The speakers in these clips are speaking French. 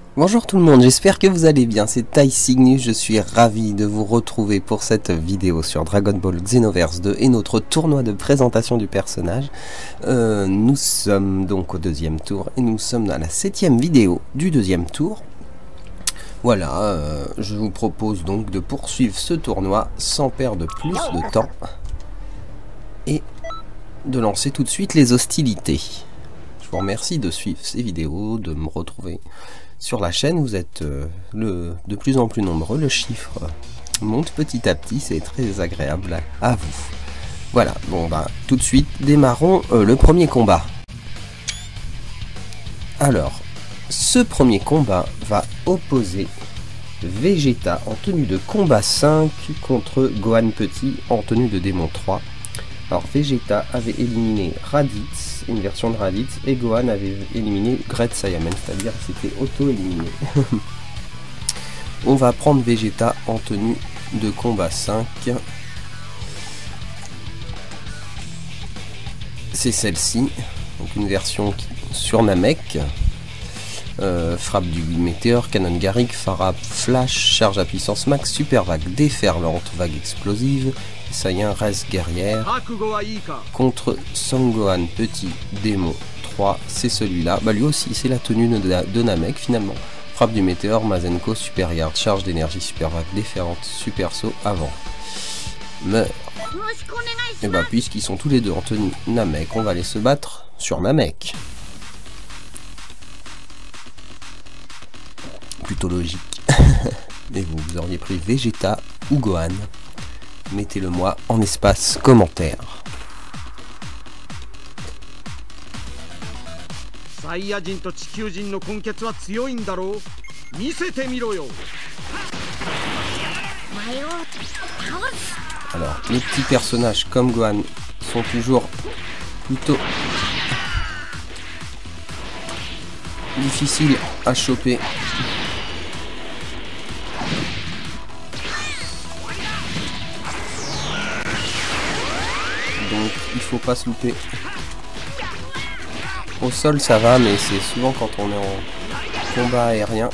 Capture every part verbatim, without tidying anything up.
Bonjour tout le monde, j'espère que vous allez bien, c'est TyCygnus, je suis ravi de vous retrouver pour cette vidéo sur Dragon Ball Xenoverse deux et notre tournoi de présentation du personnage. Euh, nous sommes donc au deuxième tour et nous sommes dans la septième vidéo du deuxième tour. Voilà, euh, je vous propose donc de poursuivre ce tournoi sans perdre plus de temps et de lancer tout de suite les hostilités. Je vous remercie de suivre ces vidéos, de me retrouver sur la chaîne, vous êtes euh, le, de plus en plus nombreux, le chiffre monte petit à petit, c'est très agréable à, à vous. Voilà, bon bah tout de suite, démarrons euh, le premier combat. Alors, ce premier combat va opposer Vegeta en tenue de combat cinq contre Gohan Petit en tenue de démon trois. Alors Vegeta avait éliminé Raditz, une version de Raditz, et Gohan avait éliminé Great Saiyaman, c'est-à-dire c'était auto-éliminé. On va prendre Vegeta en tenue de combat cinq. C'est celle-ci, donc une version qui, sur Namek. Euh, frappe du météore, canon Garrick, Farah Flash, charge à puissance max, super vague déferlante, vague explosive, Saiyan reste guerrière, contre Sangohan Petit Démon trois, c'est celui-là, bah lui aussi c'est la tenue de, de Namek finalement, frappe du météore, Mazenko, super garde, charge d'énergie, super vague déferlante, super saut avant, meurt. Et bah puisqu'ils sont tous les deux en tenue Namek, on va aller se battre sur Namek. Plutôt logique. Et vous, vous auriez pris Vegeta ou Gohan? Mettez-le moi en espace commentaire. Alors, les petits personnages comme Gohan sont toujours plutôt difficiles à choper. Donc il faut pas se louper. Au sol ça va, mais c'est souvent quand on est en combat aérien.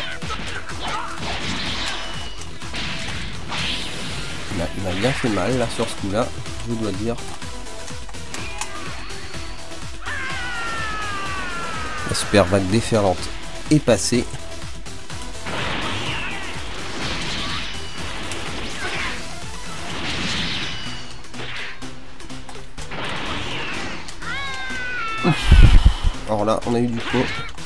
Il m'a, il m'a bien fait mal là sur ce coup là, je dois dire. La super vague déferlante est passée. Alors là, on a eu du pot.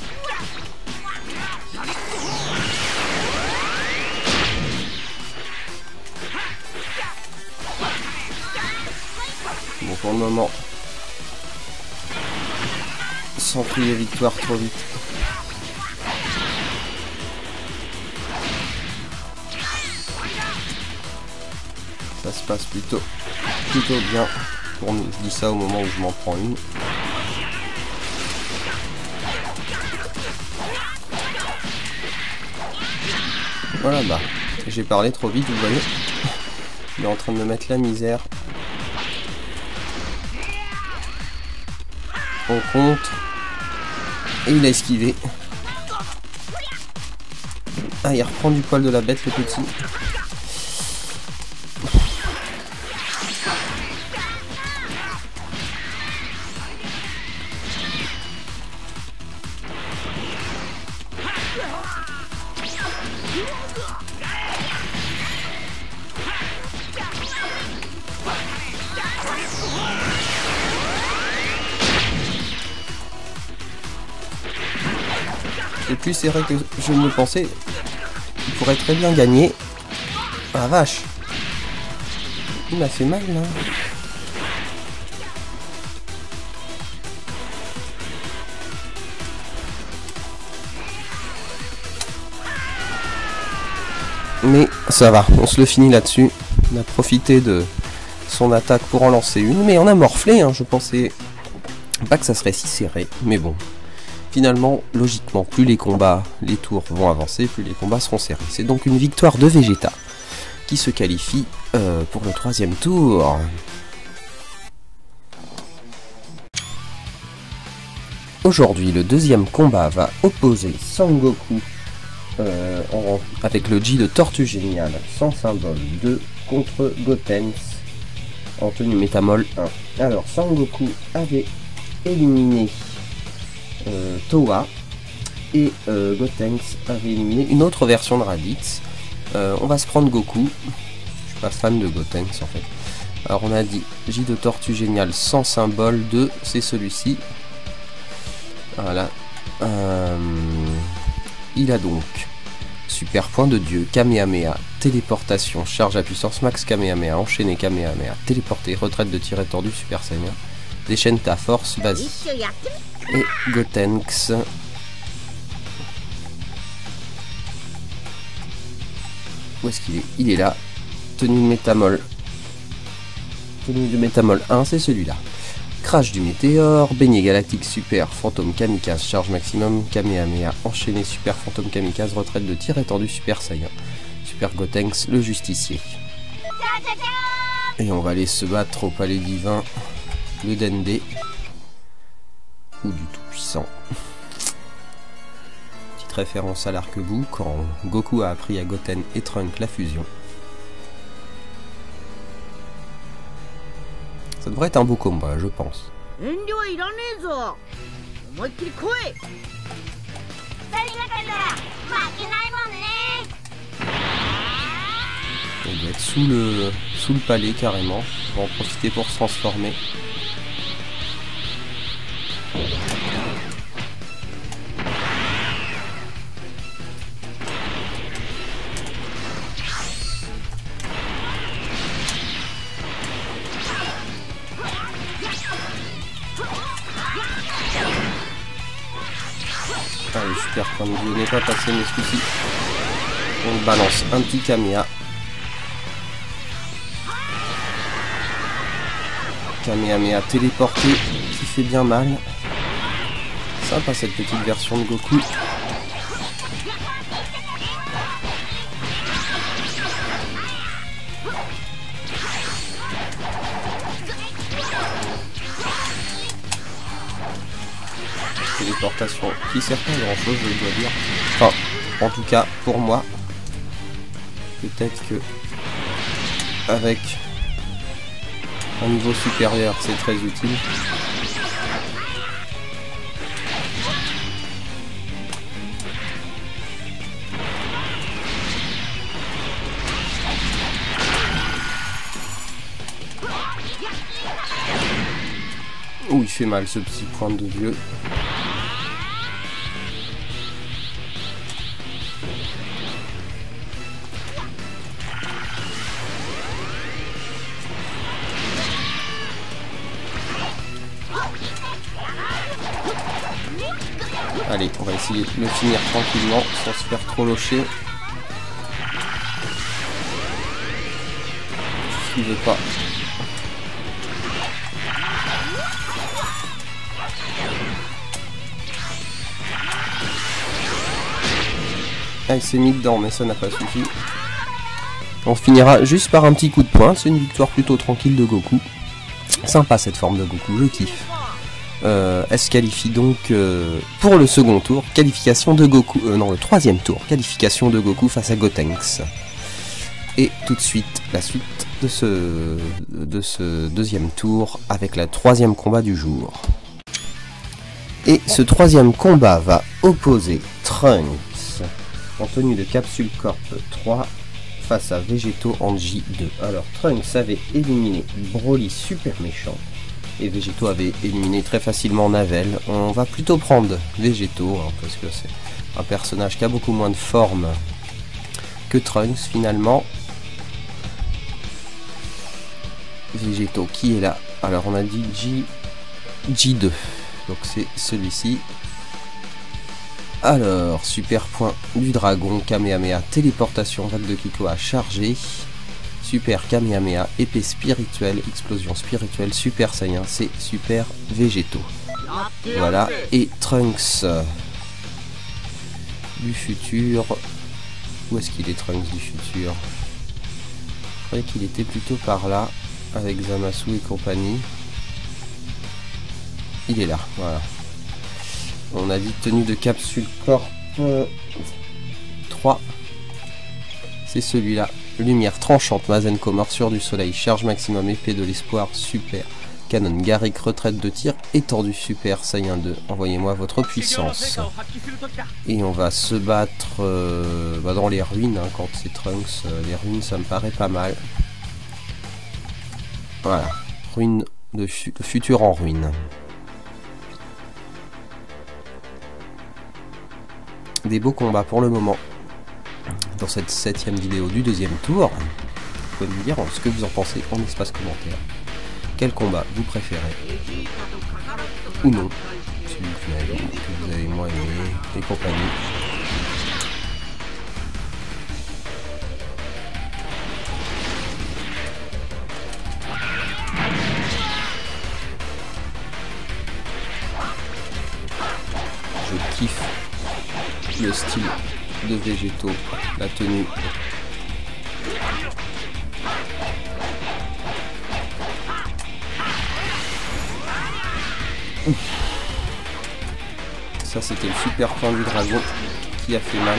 Bon, pour le moment, sans crier victoire trop vite. Ça se passe plutôt, plutôt bien pour nous. Je dis ça au moment où je m'en prends une. Voilà, bah, j'ai parlé trop vite, vous voyez. Il est en train de me mettre la misère. On compte. Et il a esquivé. Ah, il reprend du poil de la bête, le petit. Et puis c'est vrai que je me pensais qu'il pourrait très bien gagner. Ah la vache. Il m'a fait mal là. Mais ça va, on se le finit là-dessus. On a profité de son attaque pour en lancer une. Mais on a morflé, hein. Je pensais pas que ça serait si serré. Mais bon. Finalement, logiquement, plus les combats, les tours vont avancer, plus les combats seront serrés. C'est donc une victoire de Vegeta qui se qualifie euh, pour le troisième tour. aujourd'hui, le deuxième combat va opposer Sangoku euh, en, avec le J de Tortue Géniale sans symbole deux contre Gotenks en tenue Métamol un. Alors Sangoku avait éliminé euh, Towa et euh, Gotenks avait éliminé une autre version de Raditz. Euh, on va se prendre Goku. Je suis pas fan de Gotenks en fait. Alors on a dit J de Tortue Géniale sans symbole deux, c'est celui-ci. Voilà. Euh, il a donc super point de dieu, Kamehameha, téléportation, charge à puissance max Kamehameha, enchaîné Kamehameha, téléporté, retraite de tir étendu, super saiyan, déchaîne ta force, vas-y. Et Gotenks. Où est-ce qu'il est? Il est là. Tenue de métamol. Tenue de métamol un, c'est celui-là. Crash du météore, beignet galactique super, fantôme kamikaze, charge maximum, Kamehameha, enchaîné super fantôme kamikaze, retraite de tir étendu, super saiyan, super Gotenks, le justicier. Et on va aller se battre au palais divin, le Dende, ou du tout-puissant. Petite référence à l'arc-bout, quand Goku a appris à Goten et Trunks la fusion. Ça devrait être un beau combat, je pense. Il doit être sous le, sous le palais carrément. On va en profiter pour se transformer. Allez, super point de vue n'est pas passé, mais ce coup-ci, on balance un petit Kamehameha. Kamehameha téléporté, qui fait bien mal. Sympa cette petite version de Goku. Téléportation qui sert pas à grand chose, je dois dire. Enfin, en tout cas pour moi, peut-être que avec un niveau supérieur c'est très utile. Ouh, il fait mal ce petit point de vieux. Allez, on va essayer de le finir tranquillement, sans se faire trop locher. Il veut pas. Ah, il s'est mis dedans, mais ça n'a pas suffi. On finira juste par un petit coup de poing. C'est une victoire plutôt tranquille de Goku. Sympa cette forme de Goku, je kiffe. Euh, elle se qualifie donc euh, pour le second tour, qualification de Goku, euh, non le troisième tour, qualification de Goku face à Gotenks. Et tout de suite, la suite de ce, de ce deuxième tour avec la troisième combat du jour. Et ce troisième combat va opposer Trunks en tenue de Capsule Corp trois face à Végéto en J deux. Alors Trunks avait éliminé Broly super méchant. Et Végéto avait éliminé très facilement Navel. On va plutôt prendre Végéto, hein, parce que c'est un personnage qui a beaucoup moins de forme que Trunks finalement. Végéto qui est là. Alors on a dit J... J deux. Donc c'est celui-ci. Alors, super point du dragon, Kamehameha, téléportation, vague de Kikoa chargée. Super Kamehameha, épée spirituelle, explosion spirituelle, super saiyan, c'est super Végéto. Voilà, et Trunks du futur. Où est-ce qu'il est Trunks du futur? Je croyais qu'il était plutôt par là, avec Zamasu et compagnie. Il est là, voilà. On a dit tenue de capsule corps euh, trois. C'est celui-là. Lumière tranchante, Mazenko, morsure du soleil, charge maximum, épée de l'espoir, super. Canon Garrick, retraite de tir, étendue, super. Saiyan deux, envoyez-moi votre puissance. Et on va se battre euh, bah dans les ruines, hein, quand c'est Trunks. Euh, les ruines, ça me paraît pas mal. Voilà. Ruine de, fu de futur en ruine. Des beaux combats pour le moment. Dans cette septième vidéo du deuxième tour. Vous pouvez me dire ce que vous en pensez en espace commentaire. Quel combat vous préférez ou non, celui que vous avez, que vous avez moins aimé et compagnie. Je kiffe le style de végétaux, la tenue. Ça c'était le super point du dragon qui a fait mal.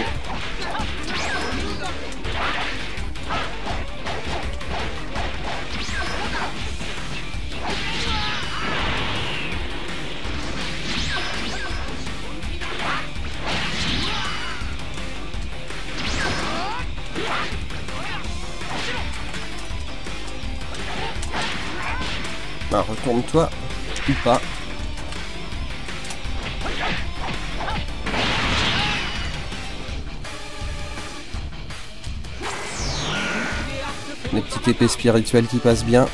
Ah, retourne-toi ou pas. Les petites épées spirituelles qui passent bien.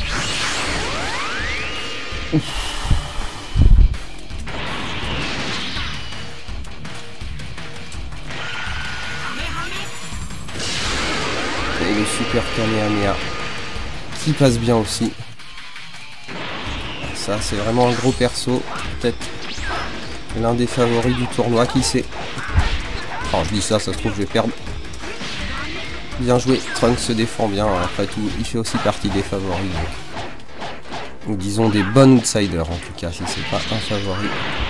Ouf. Et le super Kamehameha qui passe bien aussi. Ça c'est vraiment un gros perso. Peut-être l'un des favoris du tournoi, qui sait. Enfin je dis ça, ça se trouve je vais perdre. Bien joué, Trunks se défend bien, après tout, il fait aussi partie des favoris. Donc. Ou disons des bons outsiders en tout cas, si c'est pas un favori.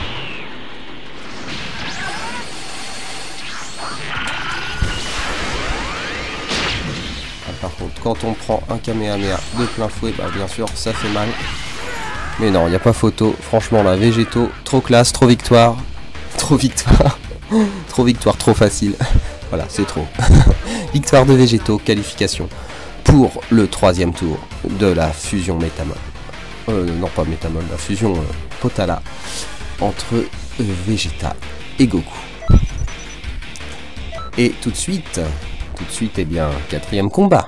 Ah, par contre, quand on prend un Kamehameha de plein fouet, bah bien sûr, ça fait mal. Mais non, il n'y a pas photo, franchement là, végétaux, trop classe, trop victoire. Trop victoire. Trop victoire, trop facile. Voilà, c'est trop. Victoire de végétaux, qualification pour le troisième tour de la fusion Métamol. Euh, non, pas Métamol, la fusion euh, Potala entre euh, Vegeta et Goku. Et tout de suite, tout de suite, eh bien, quatrième combat.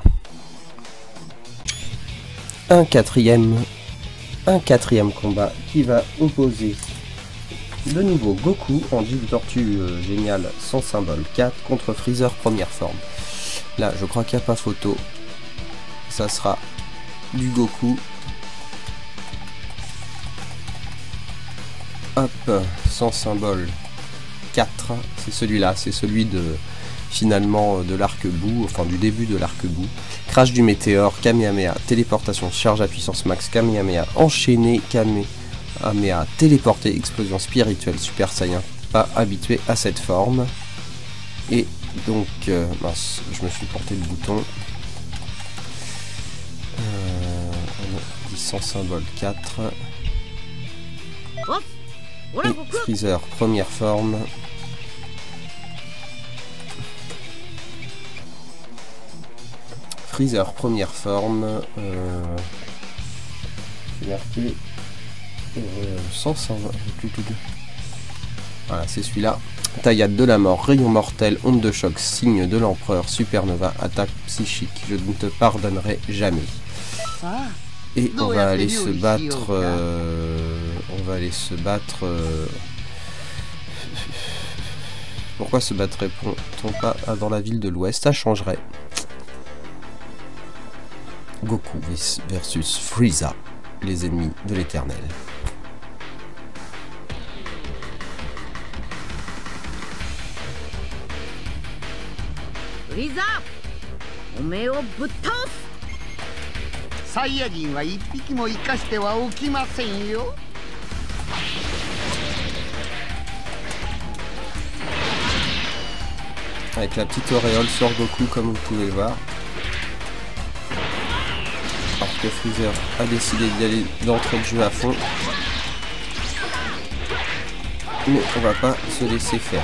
Un quatrième, un quatrième combat qui va opposer de nouveau Goku en Dive Tortue euh, génial sans symbole quatre contre Freezer première forme. Là je crois qu'il n'y a pas photo. Ça sera du Goku. Hop, sans symbole quatre. C'est celui-là, c'est celui de finalement de l'arc-bout, enfin du début de l'arc-bout. Crash du météore, Kamehameha, téléportation, charge à puissance max, Kamehameha, enchaîné, Kamehameha, téléporté, explosion spirituelle, Super Saiyan, pas habitué à cette forme. Et donc, euh, mince, je me suis porté le bouton. Euh, sans symbole quatre. Et Freezer, première forme. Freezer, première forme. Euh, J'ai marqué euh, sans symbole. Voilà, c'est celui-là. Taillade de la mort, rayon mortel, onde de choc, signe de l'empereur, supernova, attaque psychique, je ne te pardonnerai jamais. Et on va aller se battre, euh, on va aller se battre, euh, pourquoi se battrait-on pas dans la ville de l'Ouest? Ça changerait. Goku versus Frieza, les ennemis de l'éternel. Frieza, おめえをぶっ倒す。サイヤ人は一匹も生かしてはおきませんよ。 Avec la petite auréole sur Goku comme vous pouvez le voir. Alors que Freezer a décidé d'y aller d'entrée de jeu à fond. Mais on va pas se laisser faire.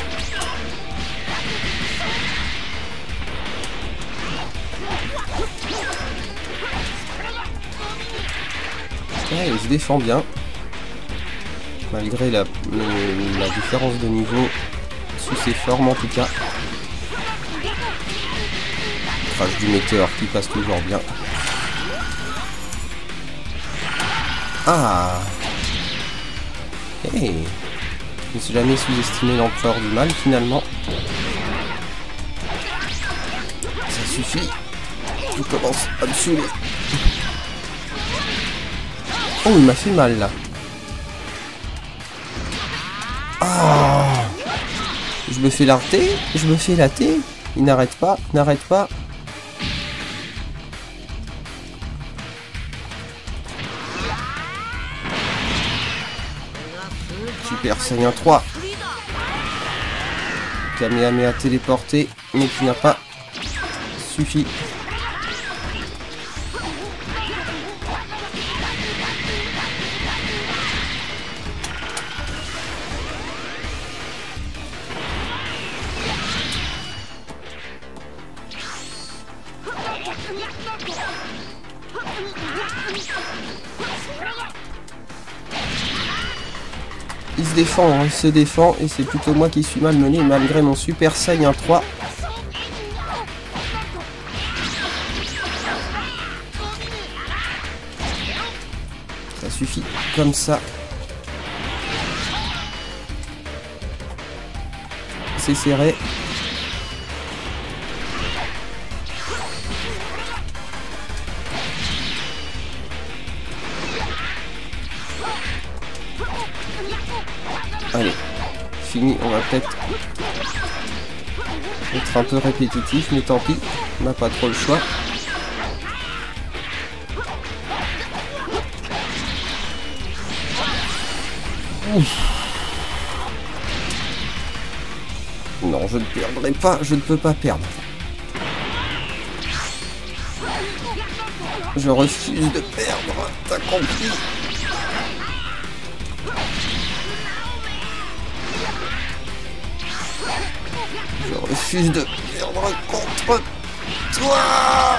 Ouais, il se défend bien. Malgré la, le, la différence de niveau sous ses formes en tout cas. Crash du météore qui passe toujours bien. Ah, hey. Je ne suis jamais sous-estimé l'empereur du mal finalement. Ça suffit. Tout commence à me saouler. Oh, il m'a fait mal là. Ah, je me fais l'arter, je me fais latter. Il n'arrête pas, il n'arrête pas. Super Saiyan trois. Kamehameha téléporté, mais qui n'a pas suffi. Il se défend, hein, il se défend et c'est plutôt moi qui suis malmené malgré mon Super Saiyan trois. Ça suffit, comme ça. C'est serré. Allez, fini, on va peut-être être un peu répétitif, mais tant pis, on n'a pas trop le choix. Ouf. Non, je ne perdrai pas, je ne peux pas perdre. Je refuse de perdre, t'as compris? Je refuse de perdre contre toi.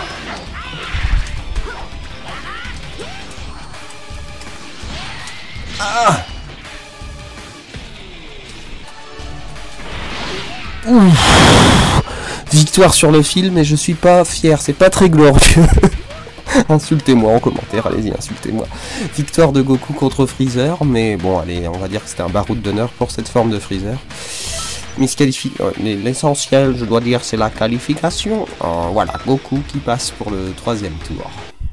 Ah. Ouf. Victoire sur le fil, mais je suis pas fier, c'est pas très glorieux. Insultez-moi en commentaire, allez-y, insultez-moi. Victoire de Goku contre Freezer, mais bon, allez, on va dire que c'était un baroud d'honneur pour cette forme de Freezer. Mais l'essentiel, je dois dire, c'est la qualification. Euh, voilà, Goku qui passe pour le troisième tour.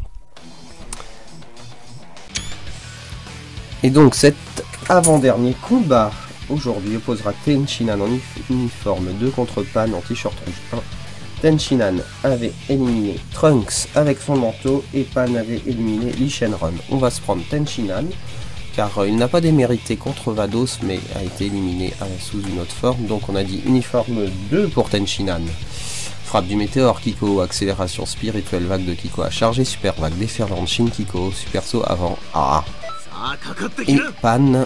Et donc, cet avant-dernier combat aujourd'hui opposera Tenshinhan en uniforme deux contre Pan en t-shirt rouge un. Tenshinhan avait éliminé Trunks avec son manteau et Pan avait éliminé Lee Shenron. On va se prendre Tenshinhan, car euh, il n'a pas démérité contre Vados, mais a été éliminé euh, sous une autre forme. Donc on a dit uniforme deux pour Tenshinhan. Frappe du météore, Kiko, accélération spirituelle, vague de Kiko à charger, super vague déferlante, Shin Kiko, super saut avant A. Et Pan.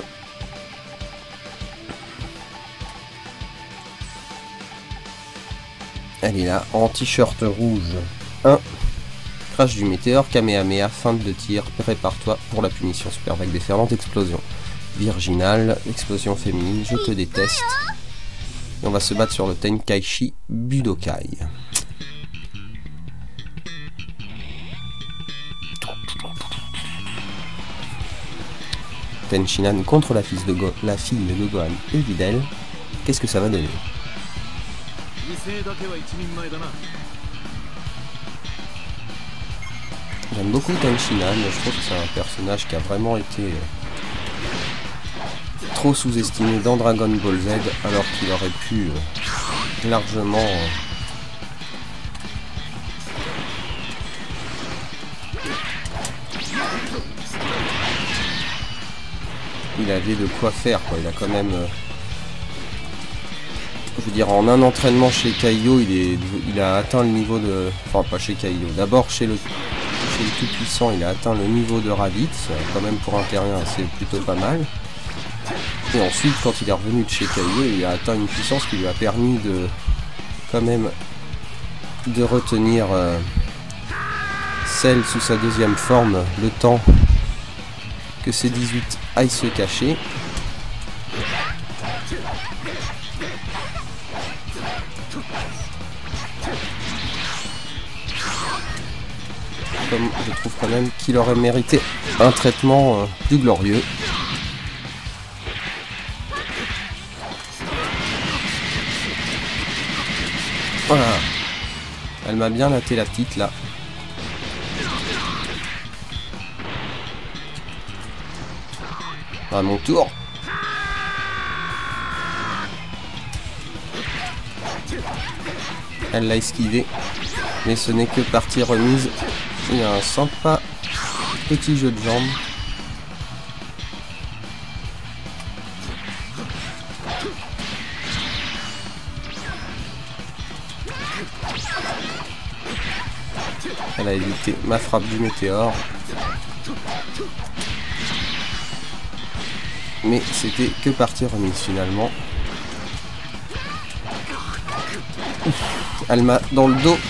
Elle est là, en t-shirt rouge un. Crash du météore, Kamehameha, feinte de tir, prépare-toi pour la punition, super vague déferlante, explosion. Virginal, explosion féminine, je te déteste. Et on va se battre sur le Tenkaichi Budokai. Tenshinhan contre la fille de, Go la fille de Gohan et Videl. Qu'est-ce que ça va donner? J'aime beaucoup Tenshinhan, je trouve que c'est un personnage qui a vraiment été euh, trop sous-estimé dans Dragon Ball Z, alors qu'il aurait pu euh, largement euh, il avait de quoi faire, quoi. Il a quand même euh, je veux dire, en un entraînement chez Kaiyo, il, est, il a atteint le niveau de... Enfin, pas chez Kaiyo. D'abord, chez le, chez le Tout-Puissant, il a atteint le niveau de Raditz. Quand même, pour un terrien, c'est plutôt pas mal. Et ensuite, quand il est revenu de chez Kaiyo, il a atteint une puissance qui lui a permis de... Quand même... De retenir... Euh, Cell sous sa deuxième forme, le temps que C dix-huit aille se cacher. Comme je trouve quand même qu'il aurait mérité un traitement euh, plus glorieux. Voilà. Elle m'a bien laté la petite là. À mon tour. Elle l'a esquivé. Mais ce n'est que partie remise. Il y a un sympa petit jeu de jambes. Elle a évité ma frappe du météore. Mais c'était que partie remise finalement. Elle m'a dans le dos.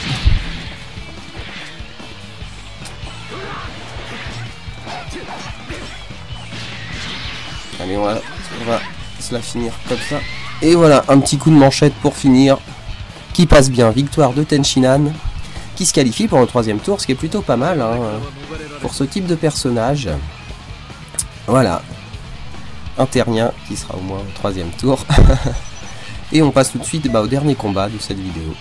Allez, on va, on va se la finir comme ça. Et voilà, un petit coup de manchette pour finir. Qui passe bien. Victoire de Tenshinhan. Qui se qualifie pour le troisième tour, ce qui est plutôt pas mal hein, pour ce type de personnage. Voilà. Un terrien qui sera au moins au troisième tour. Et on passe tout de suite bah, au dernier combat de cette vidéo.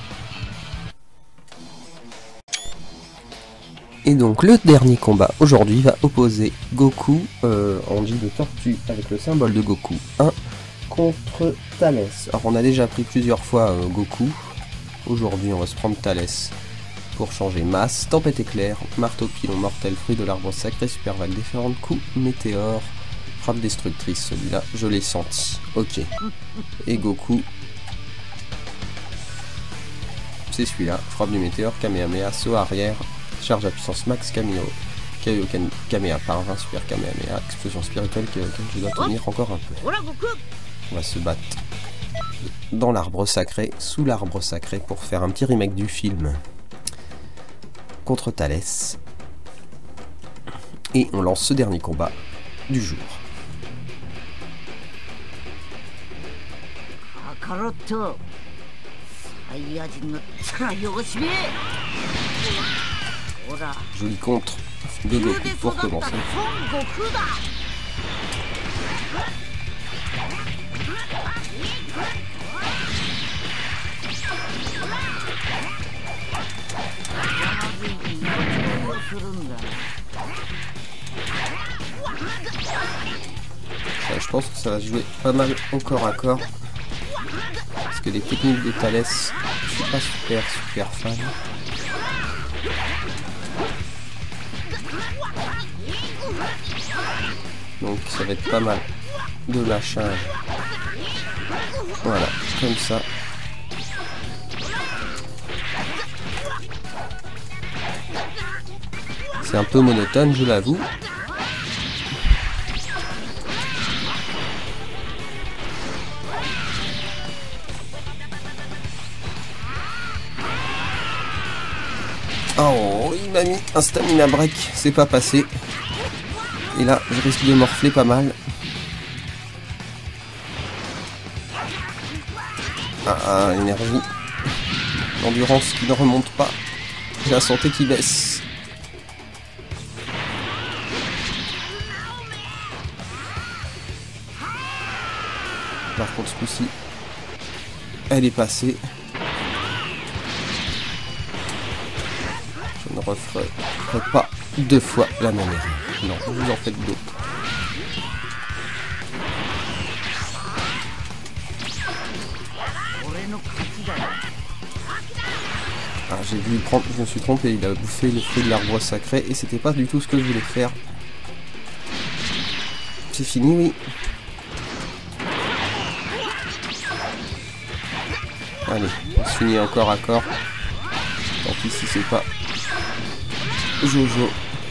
Et donc le dernier combat aujourd'hui va opposer Goku euh, en J de tortue avec le symbole de Goku un contre Thalès. Alors on a déjà pris plusieurs fois euh, Goku. Aujourd'hui on va se prendre Thalès pour changer masse, tempête éclair, marteau pilon mortel, fruit de l'arbre sacré, super vague déférente, coup, météore, frappe destructrice, celui-là je l'ai senti. Ok. Et Goku, c'est celui-là, frappe du météore, Kamehameha, saut arrière, charge à puissance max, Kameo, Kaioken, Kamea par vingt, super Kamehameha, explosion spirituelle que je dois tenir encore un peu. On va se battre dans l'arbre sacré, sous l'arbre sacré, pour faire un petit remake du film contre Thalès. Et on lance ce dernier combat du jour. Joli contre de Goku pour commencer. Ça, je pense que ça va se jouer pas mal au corps à corps. Parce que les techniques de Thalès, je suis pas super super fan. Donc ça va être pas mal de lâchage. Voilà, comme ça. C'est un peu monotone, je l'avoue. Oh, il m'a mis un stamina break, c'est pas passé. Et là, je risque de morfler pas mal. Ah, ah l'énergie. L'endurance qui ne remonte pas. J'ai la santé qui baisse. Par contre, ce coup-ci, elle est passée. Je ne referai pas deux fois la même erreur. Non, vous en faites d'autres. Ah, j'ai dû prendre, je me suis trompé, il a bouffé le fruit de l'arbre sacré et c'était pas du tout ce que je voulais faire. C'est fini, oui. Allez, on se finit encore à corps. Tant pis si c'est pas Jojo.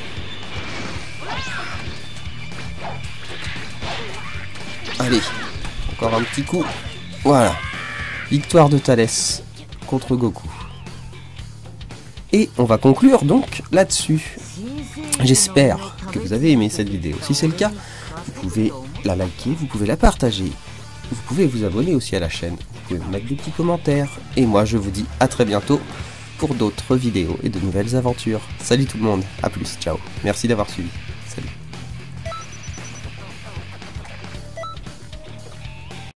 Allez, encore un petit coup. Voilà. Victoire de Thalès contre Goku. Et on va conclure donc là-dessus. J'espère que vous avez aimé cette vidéo. Si c'est le cas, vous pouvez la liker, vous pouvez la partager. Vous pouvez vous abonner aussi à la chaîne. Vous pouvez mettre des petits commentaires. Et moi, je vous dis à très bientôt pour d'autres vidéos et de nouvelles aventures. Salut tout le monde, à plus, ciao. Merci d'avoir suivi.